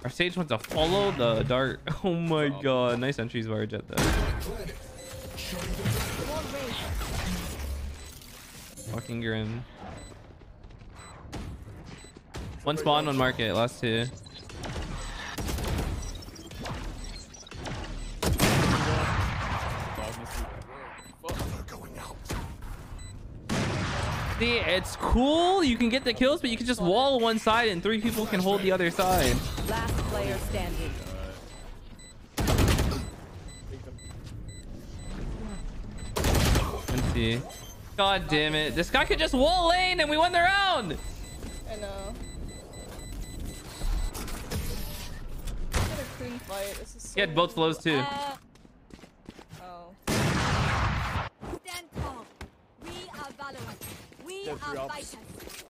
Our Sage wants to follow the dart. Oh my god. Nice entries by our Jet though. Fucking grim. One spawn, one market. Last two. See, it's cool. You can get the kills, but you can just wall one side and 3 people can hold the other side. Last player standing. Let's see. God damn it. This guy could just wall lane and we won the round. I know. What a clean fight. This is so He had both flows too. Oh. Stand tall. We are Valorant. We are fighters.